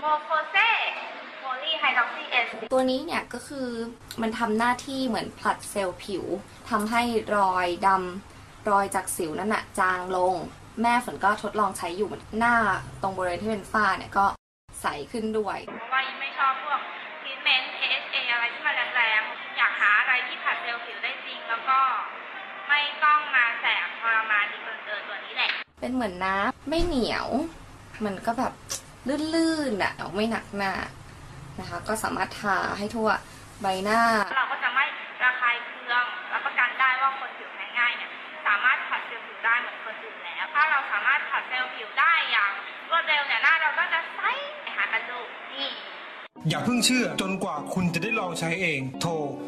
โมโคเซโพลีไฮดรอกซีเอสตัวนี้เนี่ยก็คือมันทำหน้าที่เหมือนผลัดเซลล์ผิวทำให้รอยดำรอยจากสิวนั่นน่ะจางลงแม่ฝนก็ทดลองใช้อยู่หน้าตรงบริเวณที่เป็นฝ้าเนี่ยก็ใสขึ้นด้วยเพราะว่ายิ่งไม่ชอบพวกทรีทเมนต์ AHA อะไรที่มันแรงๆอยากหาอะไรที่ผลัดเซลล์ผิวได้จริงแล้วก็ไม่ต้องมาแสบทรมานดีเกินตัวนี้แหละเป็นเหมือนน้ำไม่เหนียวมันก็แบบลื่นๆอ่ะไม่หนักหน้านะคะก็สามารถทาให้ทั่วใบหน้าเราก็จะไม่ระคายเคืองรับประกันได้ว่าคนผิวแพ้ง่ายเนี่ยสามารถผัดเซลล์ผิวได้เหมือนคนอื่นแล้วถ้าเราสามารถผัดเซลล์ผิวได้อย่างรวดเร็วเนี่ยหน้าเราก็จะใสหากันดูนี่อย่าเพิ่งเชื่อจนกว่าคุณจะได้ลองใช้เองโทร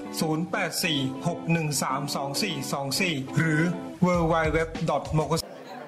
0846132424 หรือ www.mokos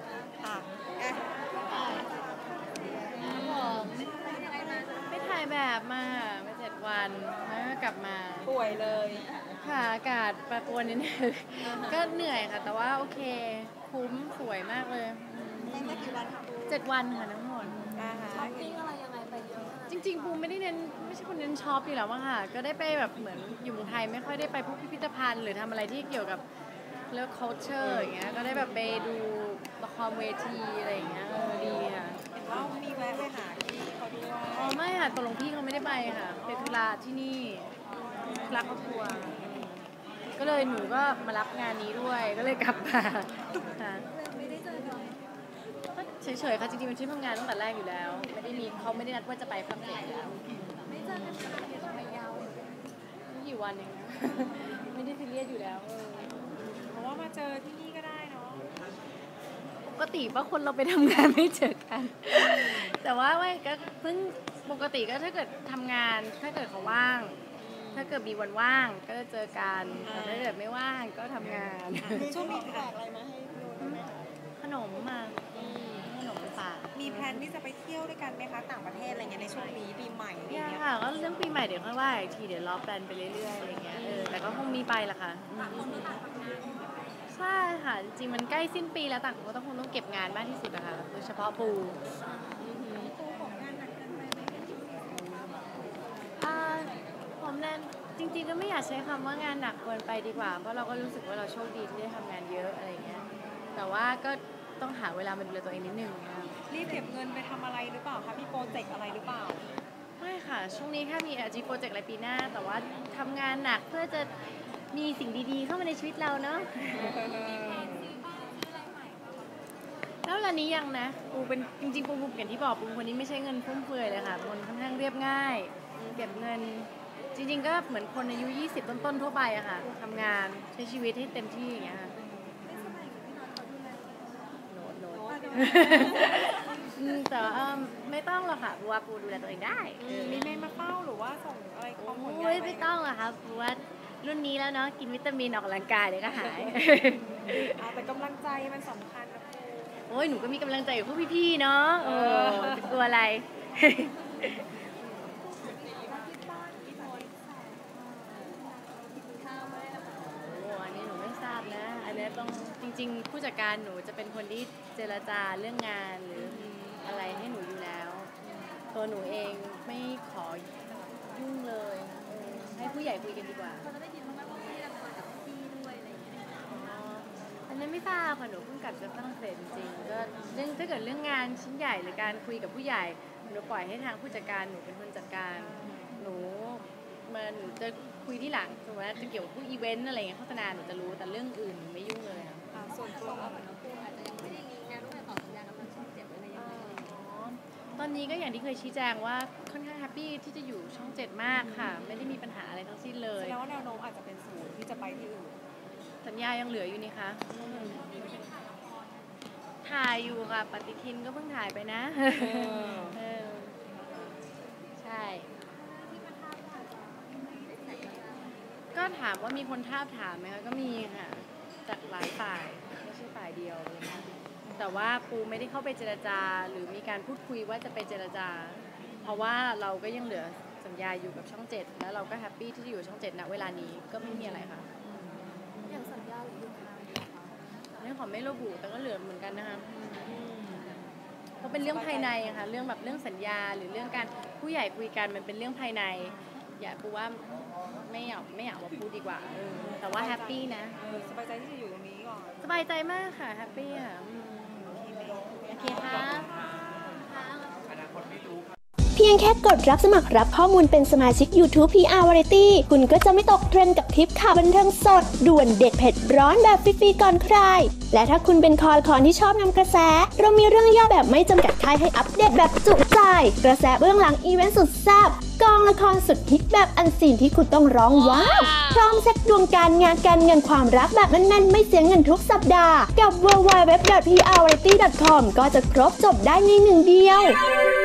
ไปถ่ายแบบมา7 วันแล้วก็กลับมาป่วยเลยค่ะอากาศแปรปรวนนิดนึงก็เหนื่อยค่ะแต่ว่าโอเคคุ้มสวยมากเลยได้มากี่วันคะ 7 วันค่ะทั้งหมดช้อปปิ้งอะไรยังไงไปเยอะจริงๆปูไม่ได้เน้นไม่ใช่คนเน้นช็อปอยู่แล้วมั้งค่ะก็ได้ไปแบบเหมือนอยู่เมืองไทยไม่ค่อยได้ไปพวกพิพิธภัณฑ์หรือทำอะไรที่เกี่ยวกับเรื่อง culture อย่างเงี้ยก็ได้แบบไปดูละครเวทีอะไรอย่างเงี้ยดีค่ะแล้วมีแวะไปหาที่เขาด้วยอ๋อไม่ค่ะตกลงพี่เขาไม่ได้ไปค่ะเป็นธุระที่นี่รักครอบครัวก็เลยหนูก็มารับงานนี้ด้วยก็เลยกลับมาค่ะไม่ได้เจอกันเฉยๆค่ะจริงๆมันชื่อทำงานตั้งแต่แรกอยู่แล้วไม่ได้มีเขาไม่ได้นัดว่าจะไปฝรั่งเศสแล้วไม่เจอกันทำไมยาวกี่วันเองไม่ได้ซีเรียสอยู่แล้วเพราะว่ามาเจอที่นี่ก็ได้เนาะปกติว่าคนเราไปทำงานไม่เจอกันแต่ว่าไม่ก็เพิ่งปกติก็ถ้าเกิดทำงานถ้าเกิดเขาว่างถ้าเกิดมีวันว่างก็จะเจอกันแต่ถ้าเกิดไม่ว่างก็ทำงานช่วงนี้แขกอะไรมาให้ดูไหมขนมมาขนมฝากมีแพลนที่จะไปเที่ยวด้วยกันไหมคะต่างประเทศอะไรเงี้ยในช่วงนี้ปีใหม่อะไรเงี้ยค่ะก็เรื่องปีใหม่เดี๋ยวค่อยว่าอีกทีเดี๋ยวรอแพลนไปเรื่อยๆอะไรเงี้ยแต่ก็คงมีไปละค่ะใช่ค่ะจริงมันใกล้สิ้นปีแล้วต่างคนก็ต้องเก็บงานมากที่สุดนะคะโดยเฉพาะปูผมแนนจริงๆก็ไม่อยากใช้คำว่างานหนักเกินไปดีกว่าเพราะเราก็รู้สึกว่าเราโชคดีที่ได้ทำงานเยอะอะไรเงี้ยแต่ว่าก็ต้องหาเวลามาดูแลตัวเองนิดนึงรีบเก็บเงินไปทำอะไรหรือเปล่าคะมีโปรเจกต์อะไรหรือเปล่าไม่ค่ะช่วงนี้แค่มีจีโปรเจกต์อะไรปีหน้าแต่ว่าทำงานหนักเพื่อจะมีสิ่งดีๆเข้ามาในชีวิตเราเนาะแล้วอันนี้ยังนะปูเป็นจริงๆปูอย่างที่บอกปูคนนี้ไม่ใช่เงินฟุ่มเฟือยเลยค่ะคนค่อนข้างเรียบง่ายเก็บเงินจริงๆก็เหมือนคนอายุ20ต้นๆทั่วไปอะค่ะทำงานใช้ชีวิตให้เต็มที่อย่างเงี้ยค่ะแต่ไม่ต้องหรอกค่ะบัวปูดูแลตัวเองได้มีเมย์มาเฝ้าหรือว่าส่งอะไรข้อมูลไม่ต้องหรอกค่ะบัวรุ่นนี้แล้วเนาะกินวิตามินออกกำลังกายเดี๋ยวก็หายแต่กำลังใจมันสำคัญนะโอ้ยหนูก็มีกำลังใจอยู่พวกพี่ๆเนาะจะกลัวอะไรอันนี้หนูไม่ทราบนะอันนี้ต้องจริงๆผู้จัดการหนูจะเป็นคนที่เจรจาเรื่องงานหรืออะไรให้หนูอยู่แล้วตัวหนูเองไม่ขอยุ่งเลยให้ผู้ใหญ่คุยกันดีกว่าเขาจะได้ยินว่าพี่จะมากับพี่ด้วยอะไรอย่างเงี้ยอันนั้นไม่ทราบค่ะหนูเพิ่งกลับจากฝรั่งเศสจริงๆก็เรื่องถ้าเกิดเรื่องงานชิ้นใหญ่หรือการคุยกับผู้ใหญ่หนูปล่อยให้ทางผู้จัดการหนูเป็นคนจัดการหนูจะคุยที่หลังสมมติว่าจะเกี่ยวกับพวกอีเวนต์อะไรเงี้ยโฆษณาหนูจะรู้แต่เรื่องอื่นไม่ยุ่งเลยค่ะส่วนตัวอาจจะยังไม่ได้งานร่วมต่อสัญญากับทางช่อง7อะไรอย่างเงี้ยตอนนี้ก็อย่างที่เคยชี้แจงว่าค่อนข้างแฮปปี้ที่จะอยู่ช่อง7มากค่ะไม่ได้มีปัญหาอะไรทั้งสิ้นเลยแสดงว่าแนวโน้มอาจจะเป็นศูนย์ที่จะไปที่อื่นสัญญายังเหลืออยู่นี่คะถ่ายอยู่ค่ะปฏิทินก็เพิ่งถ่ายไปนะใช่ก็ถามว่ามีคนทาบถามไหมคะก็มีค่ะจากหลายฝ่ายไม่ใช่ฝ่ายเดียวเลยนะแต่ว่าปูไม่ได้เข้าไปเจรจาหรือมีการพูดคุยว่าจะไปเจรจาเพราะว่าเราก็ยังเหลือสัญญาอยู่กับช่อง7แล้วเราก็แฮปปี้ที่จะอยู่ช่อง7ณเวลานี้ก็ไม่มีอะไรค่ะอย่างสัญญาหรือยุคนั้นไม่ขอไม่ระบุแต่ก็เหลือเหมือนกันนะคะเพราะเป็นเรื่องภายในอะค่ะเรื่องแบบเรื่องสัญญาหรือเรื่องการผู้ใหญ่คุยกันมันเป็นเรื่องภายในอย่าปูว่าไม่อยากมาพูดดีกว่าแต่ว่าแฮปปี้นะสบายใจที่จะอยู่ตรงนี้ก่อนสบายใจมากค่ะแฮปปี้ค่ะโอเคค่ะเพียงแค่กดรับสมัครรับข้อมูลเป็นสมาชิก YouTube PR Variety คุณก็จะไม่ตกเทรนด์กับคลิปข่าวบันเทิงสดด่วนเด็ดเผ็ดร้อนแบบฟรีๆก่อนใคร และถ้าคุณเป็นคอที่ชอบนำกระแส เรามีเรื่องย่อแบบไม่จำกัดท้ายให้อัปเดตแบบจุใจกระแสเบื้องหลังอีเวนต์สุดแซ่บกองละครสุดฮิตแบบอันซีนที่คุณต้องร้องว้าวพร้อมเช็คดวงการงานการเงินความรักแบบแน่นๆไม่เสียเงินทุกสัปดาห์กับ www.prvariety.com ก็จะครบจบได้ในหนึ่งเดียว